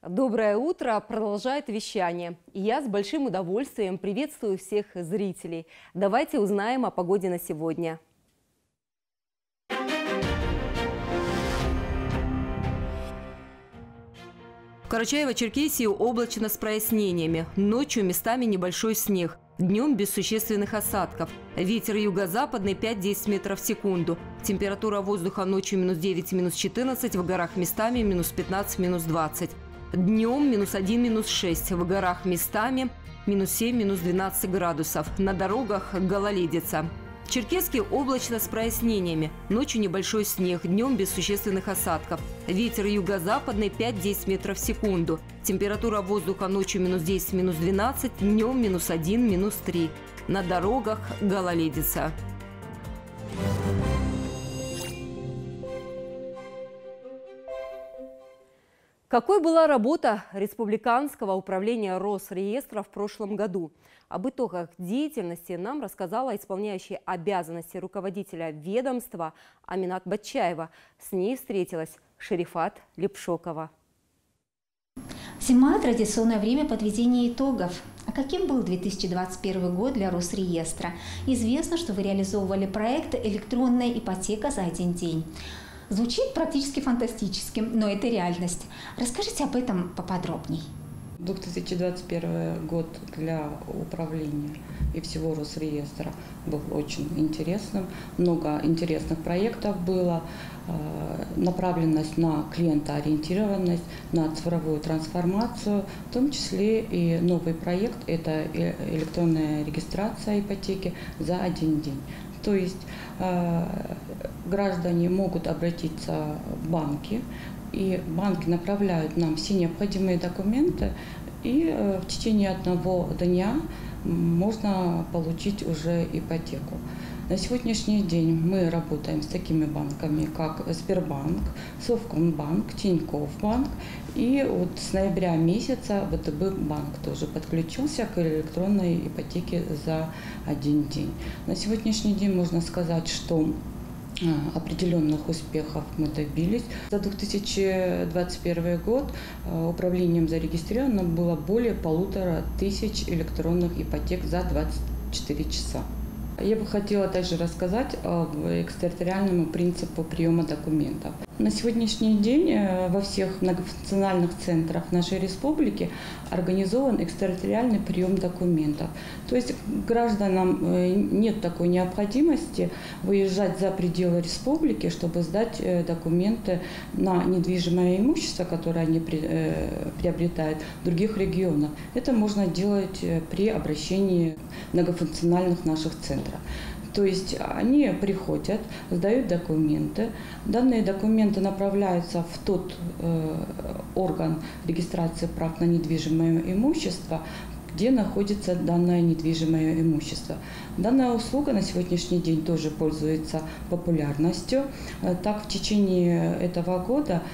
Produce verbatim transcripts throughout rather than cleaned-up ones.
Доброе утро! Продолжает вещание. И я с большим удовольствием приветствую всех зрителей. Давайте узнаем о погоде на сегодня. В Карачаево-Черкесии облачно с прояснениями. Ночью местами небольшой снег. Днем без существенных осадков. Ветер юго-западный пять-десять метров в секунду. Температура воздуха ночью минус девять, минус четырнадцать, в горах местами минус пятнадцать, минус двадцать. Днем минус один, минус шесть, в горах местами минус семь, минус двенадцать градусов. На дорогах гололедица. В Черкеске облачно с прояснениями. Ночью небольшой снег, днем без существенных осадков. Ветер юго-западный пять-десять метров в секунду. Температура воздуха ночью минус десять, минус двенадцать, днем минус один, минус три. На дорогах гололедица. Какой была работа Республиканского управления Росреестра в прошлом году? Об итогах деятельности нам рассказала исполняющая обязанности руководителя ведомства Аминат Батчаева. С ней встретилась Шерифат Лепшокова. Зима – традиционное время подведения итогов. А каким был две тысячи двадцать первый год для Росреестра? Известно, что вы реализовывали проект «Электронная ипотека за один день». Звучит практически фантастически, но это реальность. Расскажите об этом поподробней. две тысячи двадцать первый год для управления и всего Росреестра был очень интересным. Много интересных проектов было. Направленность на клиентоориентированность, на цифровую трансформацию, в том числе и новый проект – это электронная регистрация ипотеки за один день. То есть э, граждане могут обратиться в банки, и банки направляют нам все необходимые документы, и э, в течение одного дня можно получить уже ипотеку. На сегодняшний день мы работаем с такими банками, как Сбербанк, Совкомбанк, Тинькофф банк. И вот с ноября месяца ВТБ банк тоже подключился к электронной ипотеке за один день. На сегодняшний день можно сказать, что определенных успехов мы добились. За две тысячи двадцать первый год управлением зарегистрировано было более полутора тысяч электронных ипотек за двадцать четыре часа. Я бы хотела также рассказать об экстерриториальном принципе приема документов. На сегодняшний день во всех многофункциональных центрах нашей республики организован экстерриториальный прием документов. То есть гражданам нет такой необходимости выезжать за пределы республики, чтобы сдать документы на недвижимое имущество, которое они приобретают в других регионах. Это можно делать при обращении многофункциональных наших центров. То есть они приходят, сдают документы. Данные документы направляются в тот э, орган регистрации прав на недвижимое имущество, где находится данное недвижимое имущество. Данная услуга на сегодняшний день тоже пользуется популярностью. Так, в течение этого года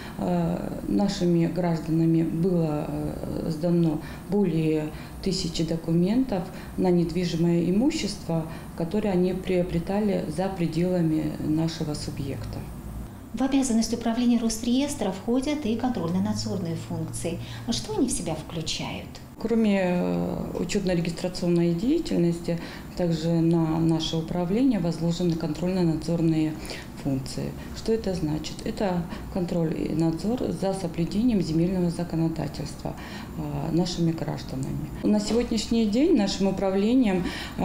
нашими гражданами было сдано более тысячи документов на недвижимое имущество, которые они приобретали за пределами нашего субъекта. В обязанность управления Росреестра входят и контрольно-надзорные функции. А что они в себя включают? Кроме учетно-регистрационной деятельности, также на наше управление возложены контрольно-надзорные функции. Что это значит? Это контроль и надзор за соблюдением земельного законодательства нашими гражданами. На сегодняшний день нашим управлением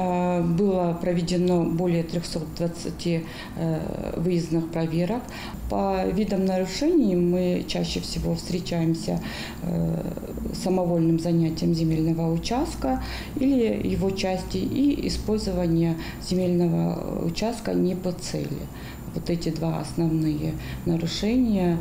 было проведено более трёхсот двадцати выездных проверок. По видам нарушений мы чаще всего встречаемся с самовольным занятием земельного участка или его части и использование земельного участка не по цели. Вот эти два основные нарушения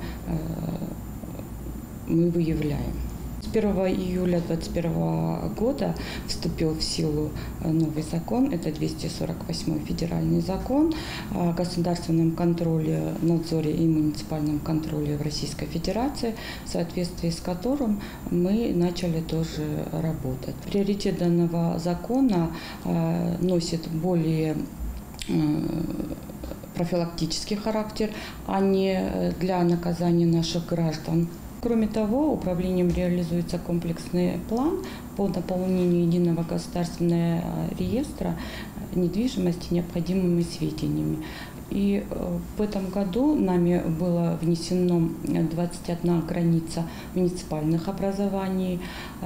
мы выявляем. С первого июля две тысячи двадцать первого года вступил в силу новый закон, это двести сорок восьмой федеральный закон о государственном контроле, надзоре и муниципальном контроле в Российской Федерации, в соответствии с которым мы начали тоже работать. Приоритет данного закона носит более профилактический характер, а не для наказания наших граждан. Кроме того, управлением реализуется комплексный план по наполнению единого государственного реестра недвижимости необходимыми сведениями. И в этом году нами было внесено двадцать одна граница муниципальных образований,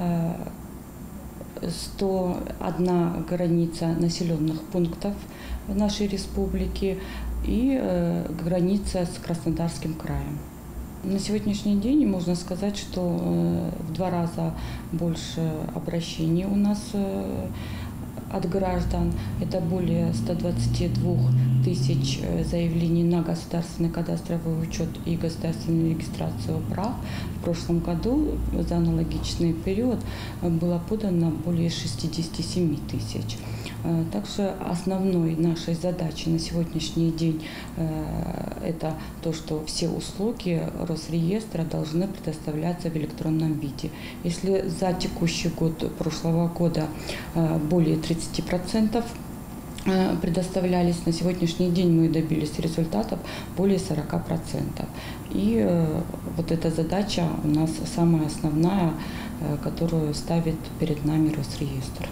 сто одна граница населенных пунктов нашей республики и граница с Краснодарским краем. На сегодняшний день можно сказать, что в два раза больше обращений у нас от граждан. Это более ста двадцати двух тысяч заявлений на государственный кадастровый учет и государственную регистрацию прав. В прошлом году за аналогичный период было подано более шестидесяти семи тысяч. Также основной нашей задачей на сегодняшний день это то, что все услуги Росреестра должны предоставляться в электронном виде. Если за текущий год прошлого года более тридцати процентов предоставлялись, на сегодняшний день мы добились результатов более сорока процентов. И вот эта задача у нас самая основная, которую ставит перед нами Росреестр.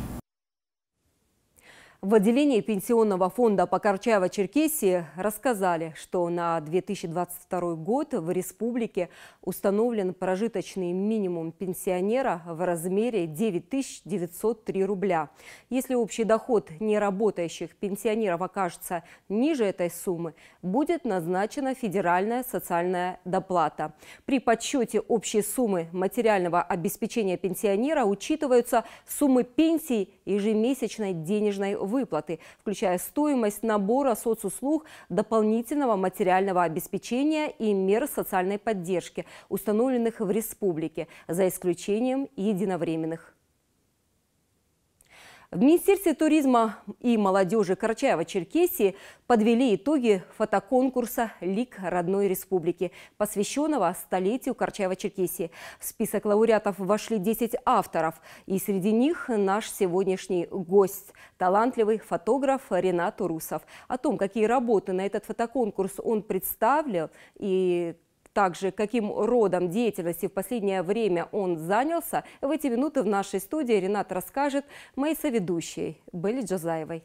В отделении Пенсионного фонда по Карачаево-Черкесии рассказали, что на две тысячи двадцать второй год в республике установлен прожиточный минимум пенсионера в размере девять тысяч девятьсот три рубля. Если общий доход неработающих пенсионеров окажется ниже этой суммы, будет назначена федеральная социальная доплата. При подсчете общей суммы материального обеспечения пенсионера учитываются суммы пенсий и ежемесячной денежной выплаты, включая стоимость набора соцуслуг, дополнительного материального обеспечения и мер социальной поддержки, установленных в республике, за исключением единовременных. В Министерстве туризма и молодежи Карачаево-Черкесии подвели итоги фотоконкурса «Лик родной республики», посвященного столетию Карачаево-Черкесии. В список лауреатов вошли десять авторов, и среди них наш сегодняшний гость – талантливый фотограф Ренат Урусов. О том, какие работы на этот фотоконкурс он представил и также каким родом деятельности в последнее время он занялся, в эти минуты в нашей студии Ренат расскажет моей соведущей Белли Джазаевой.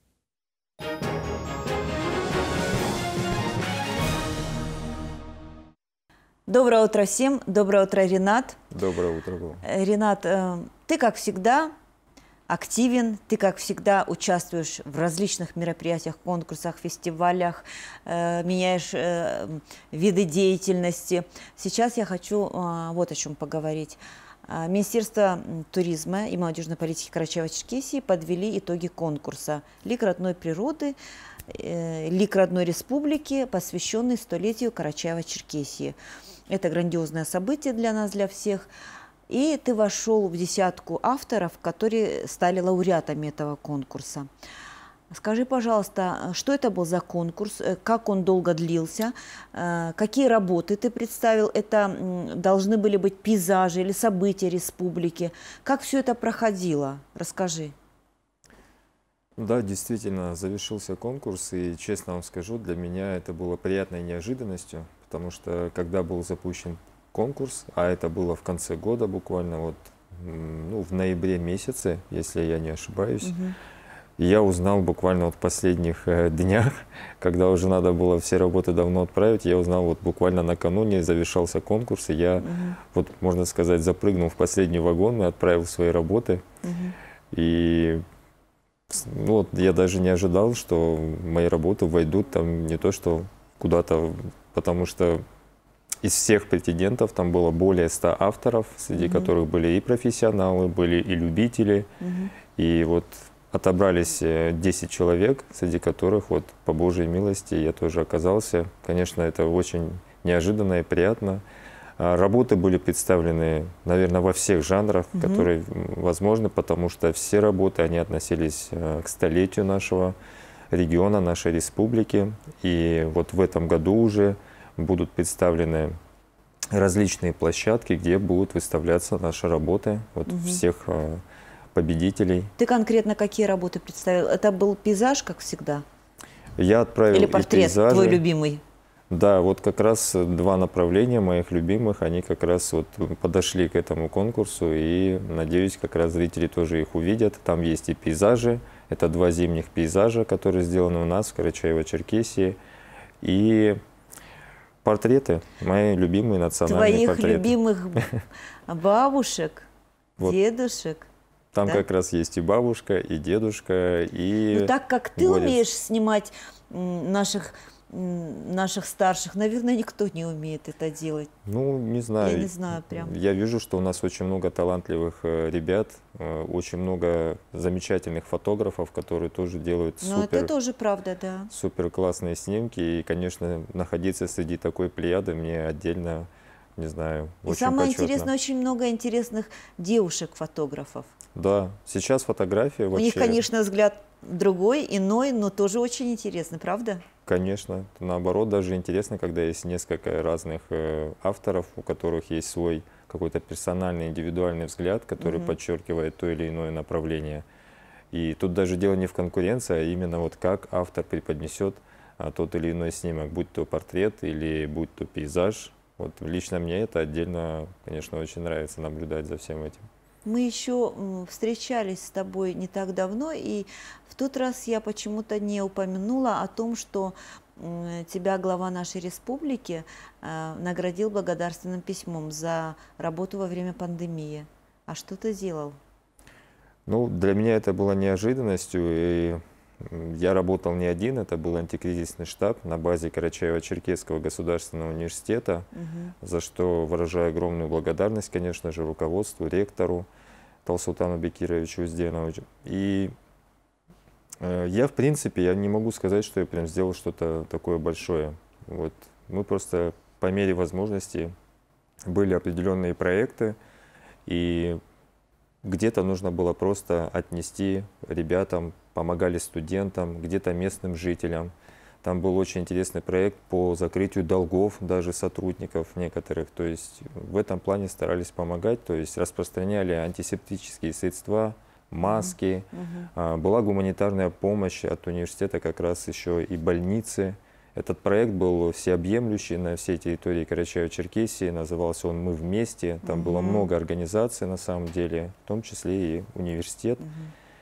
Доброе утро всем. Доброе утро, Ренат. Доброе утро. Ренат, ты, как всегда, активен, ты, как всегда, участвуешь в различных мероприятиях, конкурсах, фестивалях, э, меняешь э, виды деятельности. Сейчас я хочу э, вот о чем поговорить. Министерство туризма и молодежной политики Карачаево-Черкесии подвели итоги конкурса «Лик родной природы», э, «Лик родной республики», посвященный столетию Карачаево-Черкесии. Это грандиозное событие для нас, для всех. И ты вошел в десятку авторов, которые стали лауреатами этого конкурса. Скажи, пожалуйста, что это был за конкурс, как он долго длился, какие работы ты представил, это должны были быть пейзажи или события республики, как все это проходило? Расскажи. Да, действительно, завершился конкурс, и, честно вам скажу, для меня это было приятной неожиданностью, потому что, когда был запущен конкурс, а это было в конце года, буквально вот, ну, в ноябре месяце, если я не ошибаюсь, угу. Я узнал буквально вот в последних э, днях, когда уже надо было все работы давно отправить, я узнал вот буквально накануне завершался конкурс, и я, угу. вот можно сказать, запрыгнул в последний вагон и отправил свои работы. Угу. И ну, вот, я даже не ожидал, что мои работы войдут там не то что куда-то, потому что из всех претендентов там было более ста авторов, среди mm-hmm. которых были и профессионалы, были и любители. Mm-hmm. И вот отобрались десять человек, среди которых вот по Божьей милости я тоже оказался. Конечно, это очень неожиданно и приятно. Работы были представлены, наверное, во всех жанрах, mm-hmm. которые возможны, потому что все работы, они относились к столетию нашего региона, нашей республики. И вот в этом году уже будут представлены различные площадки, где будут выставляться наши работы, вот угу. всех э, победителей. Ты конкретно какие работы представил? Это был пейзаж, как всегда? Я отправил Или портрет и пейзажи. Твой любимый? Да, вот как раз два направления моих любимых, они как раз вот подошли к этому конкурсу, и, надеюсь, как раз зрители тоже их увидят. Там есть и пейзажи, это два зимних пейзажа, которые сделаны у нас в Карачаево-Черкесии, и портреты, мои любимые национальные Твоих портреты. любимых бабушек, Вот. дедушек. Там да? как раз есть и бабушка, и дедушка, и... Ну, так как ты горец. умеешь снимать м, наших, м, наших старших, наверное, никто не умеет это делать. Ну, не знаю. Я не знаю прям. Я вижу, что у нас очень много талантливых э, ребят, э, очень много замечательных фотографов, которые тоже делают Но супер, это тоже правда, да. супер классные снимки. И, конечно, находиться среди такой плеяды мне отдельно, не знаю, И очень самое почетно. интересное, очень много интересных девушек-фотографов. Да, сейчас фотография У вообще... них, конечно, взгляд другой, иной, но тоже очень интересный, правда? Конечно, наоборот, даже интересно, когда есть несколько разных э, авторов, у которых есть свой какой-то персональный, индивидуальный взгляд, который Мгм. подчеркивает то или иное направление. И тут даже дело не в конкуренции, а именно вот как автор преподнесет а, тот или иной снимок, будь то портрет или будь то пейзаж. Вот лично мне это отдельно, конечно, очень нравится наблюдать за всем этим. Мы еще м, встречались с тобой не так давно, и в тот раз я почему-то не упомянула о том, что м, тебя глава нашей республики э, наградил благодарственным письмом за работу во время пандемии. А что ты делал? Ну, для меня это было неожиданностью, и м, я работал не один, это был антикризисный штаб на базе Карачаево-Черкесского государственного университета, Мгм. за что выражаю огромную благодарность, конечно же, руководству, ректору Талсултану Бекировичу Узденовичу. И э, я, в принципе, я не могу сказать, что я прям сделал что-то такое большое. Вот. Мы просто по мере возможности были определенные проекты, и где-то нужно было просто отнести ребятам, помогали студентам, где-то местным жителям. Там был очень интересный проект по закрытию долгов даже сотрудников некоторых. То есть в этом плане старались помогать, то есть распространяли антисептические средства, маски. Мгм. А, Была гуманитарная помощь от университета, как раз еще и больницы. Этот проект был всеобъемлющий на всей территории Карачаево-Черкесии. Назывался он «Мы вместе». Там было Мгм. много организаций на самом деле, в том числе и университет. Мгм.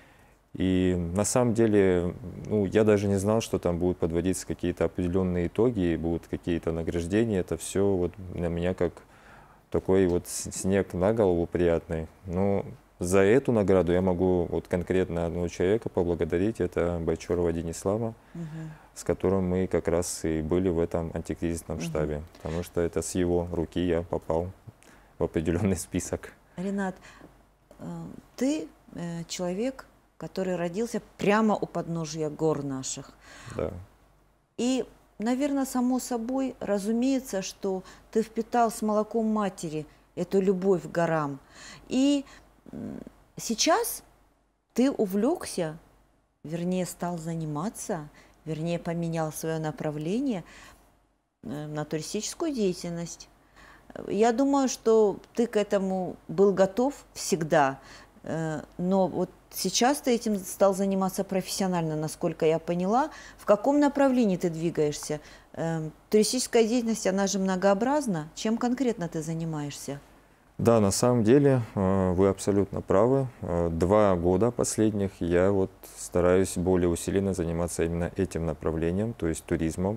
И на самом деле, ну, я даже не знал, что там будут подводиться какие-то определенные итоги, будут какие-то награждения. Это все вот на меня как такой вот с- снег на голову приятный. Но за эту награду я могу вот конкретно одного человека поблагодарить. Это Байчорова Денислава, Мгм. с которым мы как раз и были в этом антикризисном Мгм. штабе. Потому что это с его руки я попал в определенный список. Ренат, э, ты э, человек, который родился прямо у подножия гор наших. Да. И, наверное, само собой разумеется, что ты впитал с молоком матери эту любовь к горам. И м, сейчас ты увлекся, вернее, стал заниматься, вернее, поменял свое направление э, на туристическую деятельность. Я думаю, что ты к этому был готов всегда, э, но вот сейчас ты этим стал заниматься профессионально, насколько я поняла. В каком направлении ты двигаешься? Э, Туристическая деятельность, она же многообразна. Чем конкретно ты занимаешься? Да, на самом деле э, вы абсолютно правы. Э, Два года последних я вот стараюсь более усиленно заниматься именно этим направлением, то есть туризмом.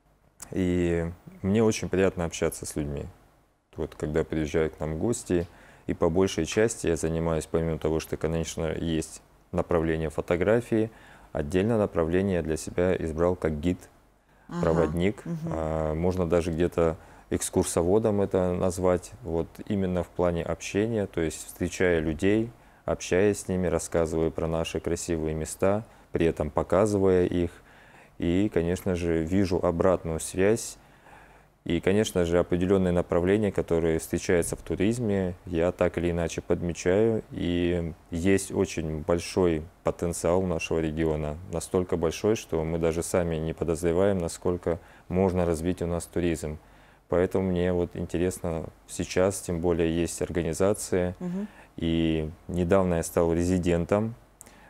И мне очень приятно общаться с людьми. Вот когда приезжаю к нам в гости, и по большей части я занимаюсь, помимо того, что, конечно, есть направление фотографии, отдельное направление я для себя избрал как гид, Ага, проводник. мгм. А, Можно даже где-то экскурсоводом это назвать, вот именно в плане общения, то есть встречая людей, общаясь с ними, рассказывая про наши красивые места, при этом показывая их. И, конечно же, вижу обратную связь. И, конечно же, определенные направления, которые встречаются в туризме, я так или иначе подмечаю. И есть очень большой потенциал у нашего региона. Настолько большой, что мы даже сами не подозреваем, насколько можно развить у нас туризм. Поэтому мне вот интересно сейчас, тем более есть организация. Мгм. И недавно я стал резидентом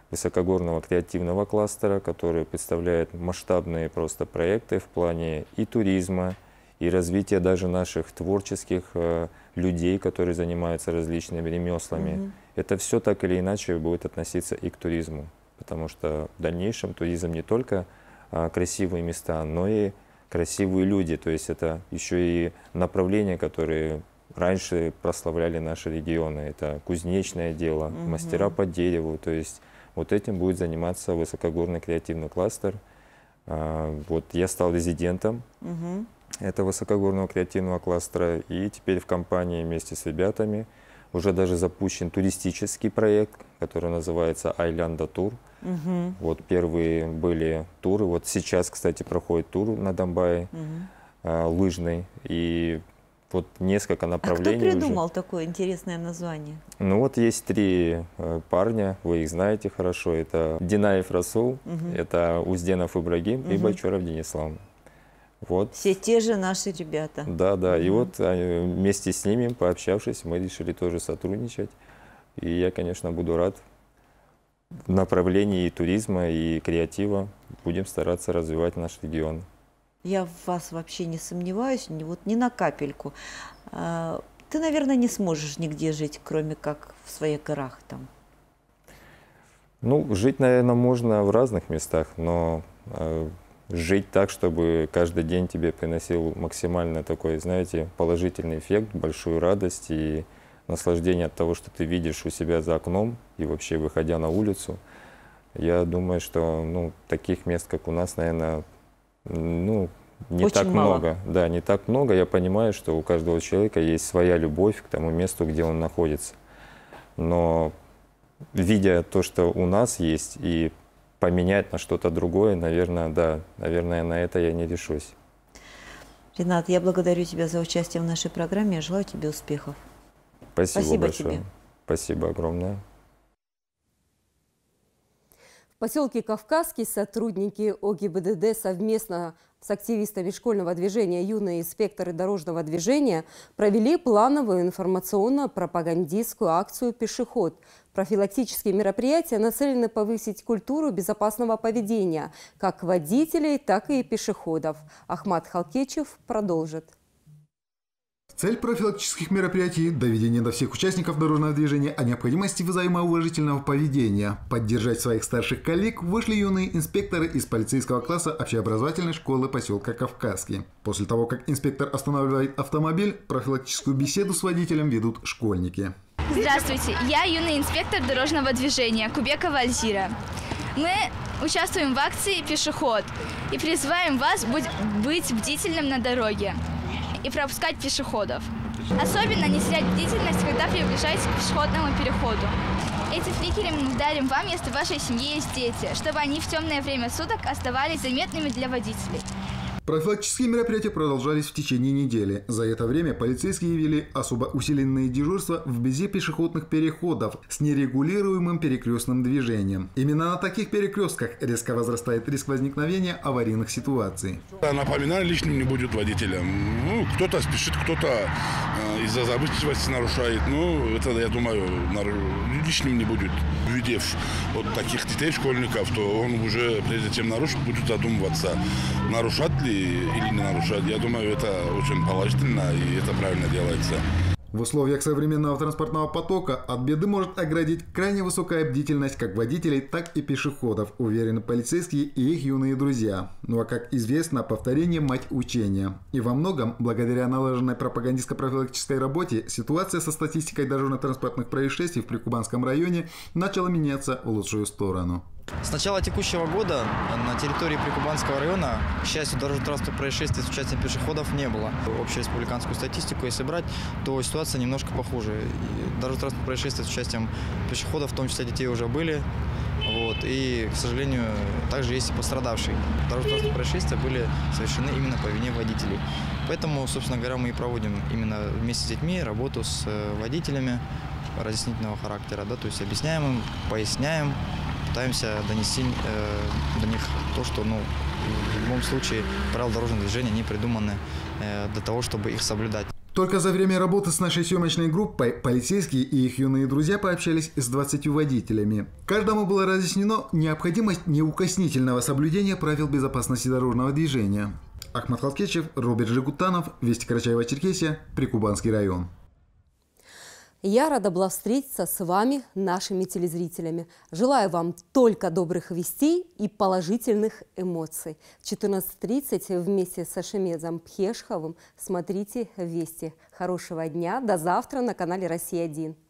высокогорного креативного кластера, который представляет масштабные просто проекты в плане и туризма, и развития даже наших творческих э, людей, которые занимаются различными ремеслами. Mm-hmm. Это все так или иначе будет относиться и к туризму, потому что в дальнейшем туризм не только э, красивые места, но и красивые люди. То есть это еще и направления, которые раньше прославляли наши регионы. Это кузнечное дело, mm-hmm. мастера по дереву. То есть вот этим будет заниматься высокогорный креативный кластер. Э, вот я стал резидентом. Mm-hmm. Это высокогорного креативного кластера, и теперь в компании вместе с ребятами уже даже запущен туристический проект, который называется Айлянда Тур. Угу. Вот первые были туры, вот сейчас, кстати, проходит тур на Домбае, угу. э, лыжный, и вот несколько направлений. А кто придумал уже. Такое интересное название? Ну вот есть три э, парня, вы их знаете хорошо, это Динаев Расул, угу. это Узденов Ибрагим угу. и Бочаров Денислав. Вот. Все те же наши ребята. Да, да. Mm-hmm. И вот вместе с ними, пообщавшись, мы решили тоже сотрудничать. И я, конечно, буду рад. В направлении и туризма, и креатива будем стараться развивать наш регион. Я в вас вообще не сомневаюсь, ни, вот, ни на капельку. А, ты, наверное, не сможешь нигде жить, кроме как в своих горах там. Ну, жить, наверное, можно в разных местах, но... жить так, чтобы каждый день тебе приносил максимально такой, знаете, положительный эффект, большую радость и наслаждение от того, что ты видишь у себя за окном и вообще выходя на улицу. Я думаю, что ну, таких мест, как у нас, наверное, ну, не Очень так мало. много. Да, не так много. Я понимаю, что у каждого человека есть своя любовь к тому месту, где он находится. Но видя то, что у нас есть, и поменять на что-то другое, наверное, да, наверное, на это я не решусь. Ренат, я благодарю тебя за участие в нашей программе, я желаю тебе успехов. Спасибо, Спасибо большое. тебе. Спасибо огромное. В поселке Кавказский сотрудники О Г И Б Д Д совместно с активистами школьного движения «Юные инспекторы дорожного движения» провели плановую информационно-пропагандистскую акцию «Пешеход». Профилактические мероприятия нацелены повысить культуру безопасного поведения как водителей, так и пешеходов. Ахмат Халкечев продолжит. Цель профилактических мероприятий – доведение до всех участников дорожного движения о необходимости взаимоуважительного поведения. Поддержать своих старших коллег вышли юные инспекторы из полицейского класса общеобразовательной школы поселка Кавказский. После того, как инспектор останавливает автомобиль, профилактическую беседу с водителем ведут школьники. Здравствуйте, я юный инспектор дорожного движения Кубекова Альзира. Мы участвуем в акции «Пешеход» и призываем вас быть бдительным на дороге и пропускать пешеходов. Особенно не терять бдительность, когда приближаетесь к пешеходному переходу. Эти фликеры мы дарим вам, если в вашей семье есть дети, чтобы они в темное время суток оставались заметными для водителей. Профилактические мероприятия продолжались в течение недели. За это время полицейские вели особо усиленные дежурства вблизи пешеходных переходов с нерегулируемым перекрестным движением. Именно на таких перекрестках резко возрастает риск возникновения аварийных ситуаций. Напоминаю, лишним не будет водителям. Ну, кто-то спешит, кто-то э, из-за забывчивости нарушает. Ну, это, я думаю, лишним не будет. Увидев вот таких детей, школьников, то он уже, прежде чем нарушить, будет задумываться, нарушать ли или не нарушать. Я думаю, это очень положительно и это правильно делается. В условиях современного транспортного потока от беды может оградить крайне высокая бдительность как водителей, так и пешеходов, уверены полицейские и их юные друзья. Ну а как известно, повторение – мать учения. И во многом, благодаря налаженной пропагандистско-профилактической работе, ситуация со статистикой дорожно-транспортных происшествий в Прикубанском районе начала меняться в лучшую сторону. С начала текущего года на территории Прикубанского района, к счастью, дорожно-транспортных происшествий с участием пешеходов не было. Общую республиканскую статистику, если брать, то ситуация немножко похуже. Дорожно-транспортные происшествия с участием пешеходов, в том числе детей, уже были. Вот. И, к сожалению, также есть и пострадавшие. Дорожно-транспортные происшествия были совершены именно по вине водителей. Поэтому, собственно говоря, мы и проводим именно вместе с детьми работу с водителями разъяснительного характера. Да, то есть объясняем им, поясняем, пытаемся донести э, до них то, что ну, в любом случае правила дорожного движения не придуманы э, для того, чтобы их соблюдать. Только за время работы с нашей съемочной группой полицейские и их юные друзья пообщались с двадцатью водителями. Каждому было разъяснено необходимость неукоснительного соблюдения правил безопасности дорожного движения. Ахмат Халкечев, Роберт Жигутанов, Вести Карачаево-Черкесия, Прикубанский район. Я рада была встретиться с вами, нашими телезрителями. Желаю вам только добрых вестей и положительных эмоций. В четырнадцать тридцать вместе с Ашемезом Пхешховым смотрите «Вести». Хорошего дня. До завтра на канале «Россия один».